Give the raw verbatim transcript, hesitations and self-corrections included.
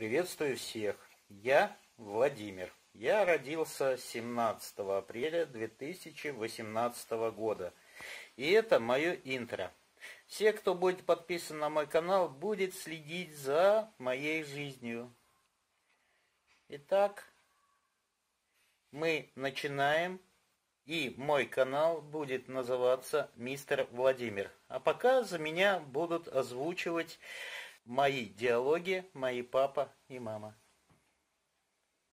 Приветствую всех. Я Владимир. Я родился семнадцатого апреля две тысячи восемнадцатого года. И это мое интро. Все, кто будет подписан на мой канал, будет следить за моей жизнью. Итак, мы начинаем. И мой канал будет называться Мистер Владимир. А пока за меня будут озвучивать мои диалоги мои папа и мама.